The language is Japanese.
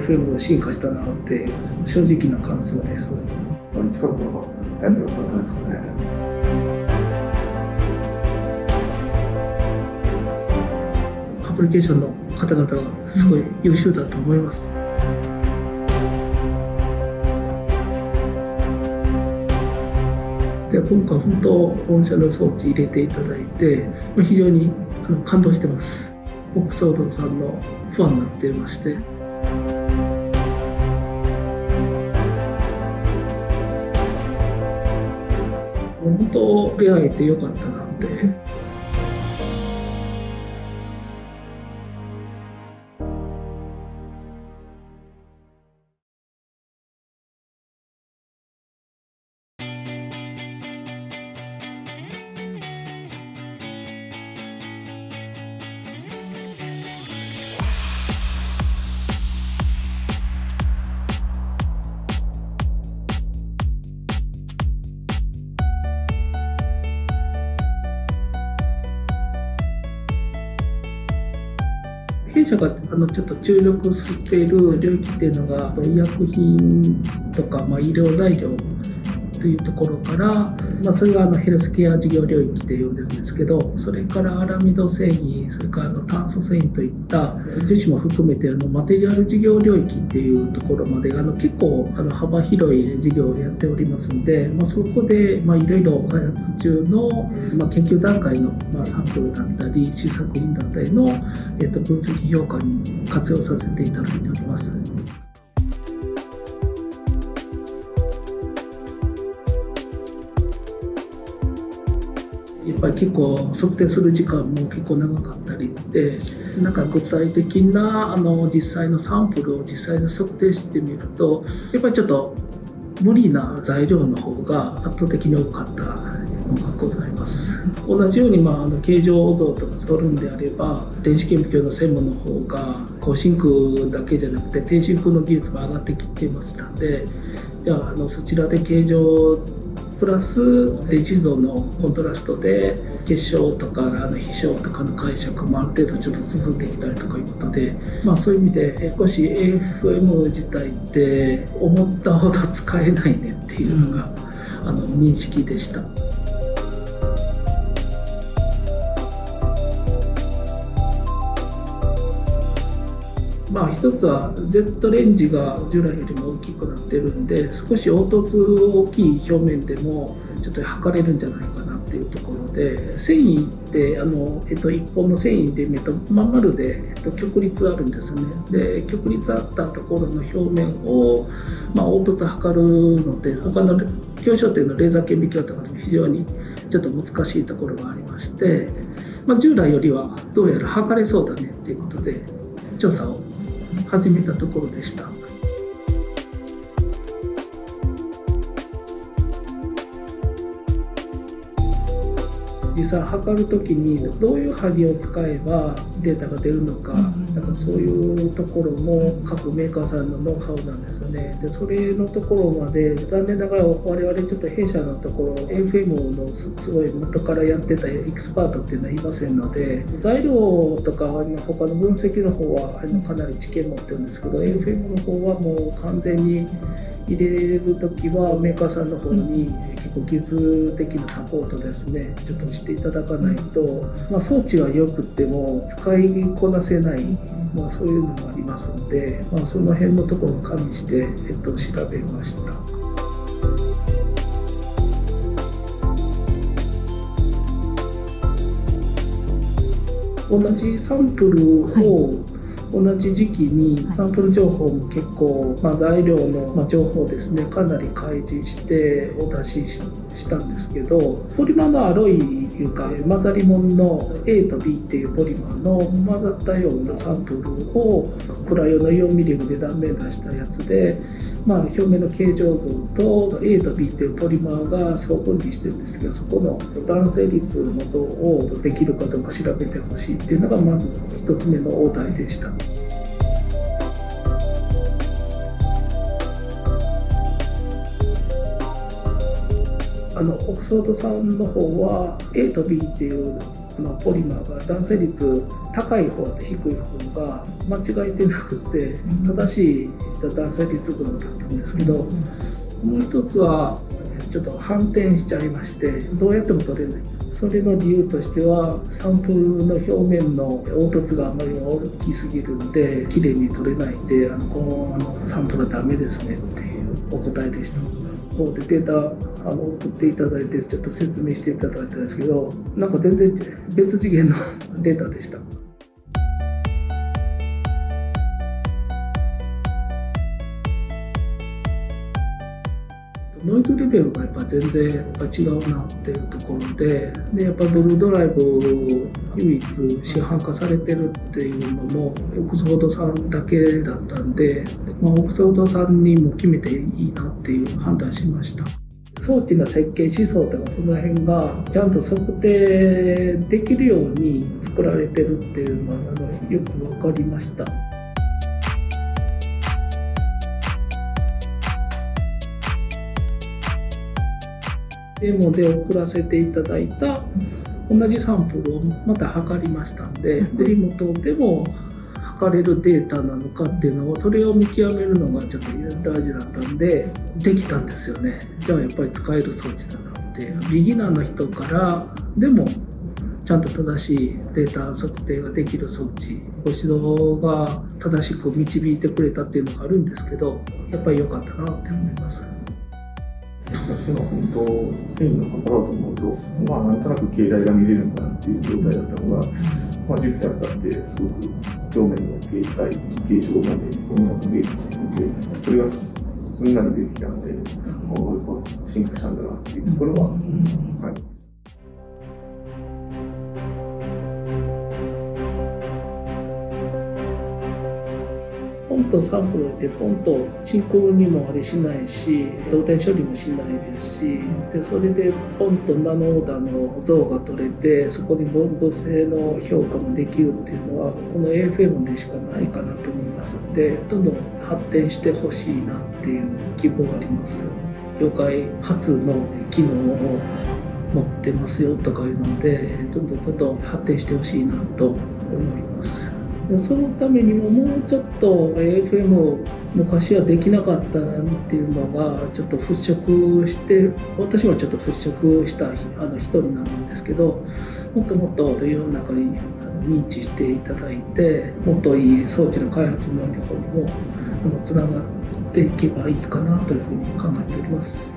FM が進化したなって正直な感想です。 何日からか早くやったんですかね。 アプリケーションの方々がすごい優秀だと思います。で今回本当本社の装置入れていただいて非常に感動してます。オックスフォードさんのファンになっていまして。本当出会えてよかったなって。弊社がちょっと注力している領域っていうのが医薬品とか、医療材料というところから、それがヘルスケア事業領域って呼んでるんですけど、それからアラミド繊維、それから炭素繊維といった樹脂も含めてマテリアル事業領域っていうところまで結構幅広い事業をやっておりますので、そこでいろいろ開発中の研究段階のサンプルだったり試作品だったりの分析評価に活用させていただいております。やっぱり結構測定する時間も結構長かったりで、具体的な実際のサンプルを実際に測定してみると、やっぱりちょっと無理な材料の方が圧倒的に多かったのがございます。同じように形状像とか取るんであれば、電子顕微鏡の専門の方が高真空だけじゃなくて低真空の技術も上がってきていましたので、じゃあそちらで形状プラス電子像のコントラストで結晶とか飛翔とかの解釈もある程度ちょっと進んできたりとかいうことで、そういう意味で少し AFM 自体って思ったほど使えないねっていうのが認識でした。一つは Z レンジが従来よりも大きくなってるんで、少し凹凸大きい表面でもちょっと測れるんじゃないかなっていうところで、繊維って1本の繊維で見るとまん丸で極率あるんですよね。で極率あったところの表面を凹凸測るので、他の鏡像点のレーザー顕微鏡とかでも非常にちょっと難しいところがありまして、従来よりはどうやら測れそうだねっていうことで調査を始めたところでした。実際測るときにどういう針を使えばデータが出るのか、そういうところも各メーカーさんのノウハウなんですよね。でそれのところまで残念ながら我々ちょっと弊社のところ AFM のすごい元からやってたエキスパートっていうのはいませんので、材料とか他の分析の方はかなり知見持ってるんですけど、 AFM の方はもう完全に入れるときはメーカーさんの方に結構技術的なサポートですね、ちょっとしていただかないと、装置は良くても使いこなせない、そういうのもありますので、その辺のところを加味して、調べました。同じサンプルを同じ時期にサンプル情報も結構、材料の情報ですね、かなり開示してお出ししたんですけど、ポリマーのアロイいうか混ざり物の A と B っていうポリマーの混ざったようなサンプルをクラヨのイオンミリムで断面出したやつで、表面の形状像と A と B っていうポリマーが相分離してるんですけど、そこの弾性率の像をできるかどうか調べてほしいっていうのがまず1つ目のお題でした。オックスフォードさんの方は A と B っていうポリマーが断線率高い方と低い方が間違えてなくて正しい断線率群だったんですけど、もう一つはちょっと反転しちゃいまして、どうやっても取れない。それの理由としてはサンプルの表面の凹凸があまり大きすぎるんできれいに取れないんで、このサンプルはダメですねっていうお答えでした。こうでデータ送っていただいてちょっと説明していただいたんですけど、なんか全然別次元のデータでした。ノイズレベルがやっぱ全然違うなっていうところで、やっぱブルードライブ唯一市販化されてるっていうのもオックスフォードさんだけだったんで、オックスフォードさんにも決めていいなっていう判断しました。装置の設計思想とかその辺がちゃんと測定できるように作られてるっていうのがよく分かりました。デモで送らせていただいた同じサンプルをまた測りましたんで、リモートでも測れるデータなのかっていうのを、それを見極めるのがちょっと大事だったんでできたんですよね。じゃあやっぱり使える装置だなって、ビギナーの人からでもちゃんと正しいデータ測定ができる装置、ご指導が正しく導いてくれたっていうのがあるんですけど、やっぱり良かったなって思います。 私は本当、繊維の測ろうと思うと、なんとなく形態が見れるんだなっていう状態だったのが、ジュピター使ってすごく表面の形態、形状まで細かく見えてきて、それがすんなり出てきたので、進化したんだなっていうところは、はい。 ポンとサンプルを置いてポンと進行にもあれしないし、動点処理もしないですし、それでポンとナノオーダーの像が取れて、そこに分母性の評価もできるっていうのはこの AFM でしかないかなと思いますので、どんどん発展してほしいなっていう希望があります。業界初の機能を持ってますよとかいうので、どんどん発展してほしいなと思います。そのためにももうちょっと AFM を昔はできなかったなっていうのがちょっと払拭して、私もちょっと払拭した一人なんですけど、もっともっと世の中に認知していただいて、もっといい装置の開発の方にもつながっていけばいいかなというふうに考えております。